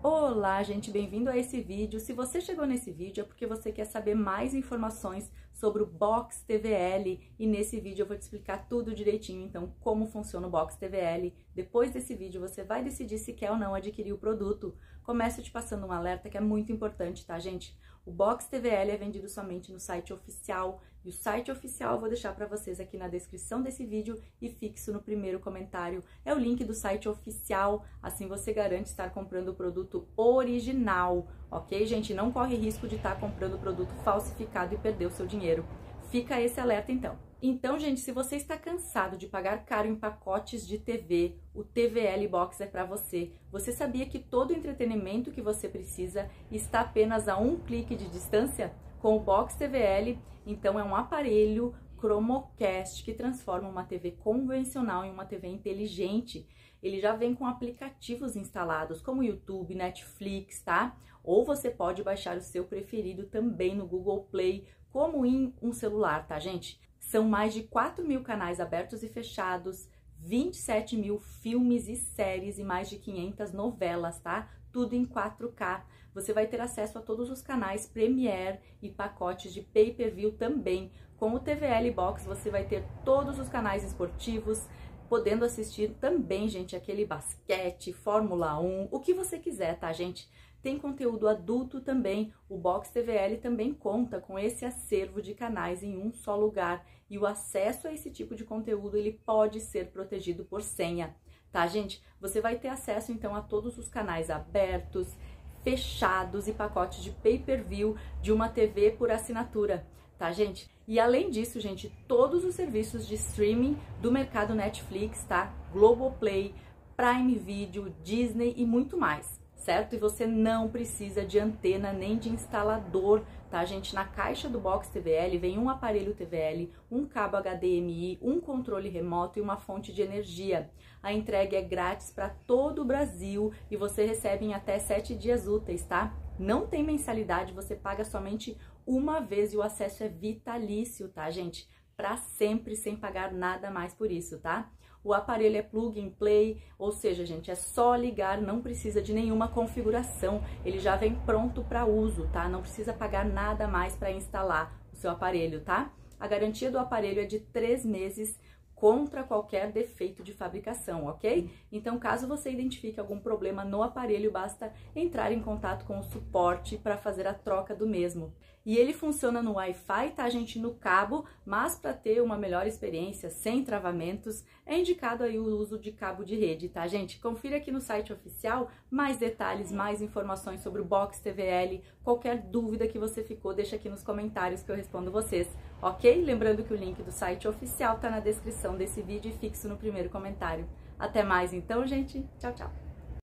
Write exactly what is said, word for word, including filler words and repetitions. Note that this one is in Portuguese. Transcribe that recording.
Olá, gente, bem-vindo a esse vídeo. Se você chegou nesse vídeo é porque você quer saber mais informações sobre o Box T V L e nesse vídeo eu vou te explicar tudo direitinho, então como funciona o Box T V L. Depois desse vídeo você vai decidir se quer ou não adquirir o produto. Começo te passando um alerta que é muito importante, tá, gente? O Box T V L é vendido somente no site oficial e o site oficial eu vou deixar para vocês aqui na descrição desse vídeo e fixo no primeiro comentário. É o link do site oficial, assim você garante estar comprando o produto original, ok, gente? Não corre risco de estar comprando produto falsificado e perder o seu dinheiro. Fica esse alerta então. Então, gente, se você está cansado de pagar caro em pacotes de T V, o T V L Box é para você. Você sabia que todo o entretenimento que você precisa está apenas a um clique de distância? Com o Box T V L, então é um aparelho Chromecast que transforma uma T V convencional em uma T V inteligente. Ele já vem com aplicativos instalados como YouTube, Netflix, tá? Ou você pode baixar o seu preferido também no Google Play, como em um celular, tá, gente? São mais de quatro mil canais abertos e fechados, vinte e sete mil filmes e séries e mais de quinhentas novelas, tá? Tudo em quatro K. Você vai ter acesso a todos os canais Premiere e pacotes de pay-per-view também. Com o T V L Box você vai ter todos os canais esportivos, podendo assistir também, gente, aquele basquete, Fórmula um, o que você quiser, tá, gente? Tem conteúdo adulto também. O Box T V L também conta com esse acervo de canais em um só lugar e o acesso a esse tipo de conteúdo ele pode ser protegido por senha, tá, gente? Você vai ter acesso então a todos os canais abertos, fechados e pacotes de pay-per-view de uma T V por assinatura, tá, gente? E além disso, gente, todos os serviços de streaming do mercado Netflix, tá? Globoplay, Prime Video, Disney e muito mais, certo? E você não precisa de antena nem de instalador, tá, gente? Na caixa do Box T V L vem um aparelho T V L, um cabo H D M I, um controle remoto e uma fonte de energia. A entrega é grátis para todo o Brasil e você recebe em até sete dias úteis, tá? Não tem mensalidade, você paga somente uma vez e o acesso é vitalício, tá, gente? Para sempre, sem pagar nada mais por isso, tá? O aparelho é plug and play, ou seja, gente, é só ligar, não precisa de nenhuma configuração, ele já vem pronto para uso, tá? Não precisa pagar nada mais para instalar o seu aparelho, tá? A garantia do aparelho é de três meses contra qualquer defeito de fabricação, ok? Então, caso você identifique algum problema no aparelho, basta entrar em contato com o suporte para fazer a troca do mesmo. E ele funciona no Wi-Fi, tá, gente, no cabo, mas para ter uma melhor experiência, sem travamentos, é indicado aí o uso de cabo de rede, tá, gente? Confira aqui no site oficial mais detalhes, mais informações sobre o Box T V L. Qualquer dúvida que você ficou, deixa aqui nos comentários que eu respondo vocês, ok? Lembrando que o link do site oficial tá na descrição desse vídeo e fixo no primeiro comentário. Até mais então, gente. Tchau, tchau.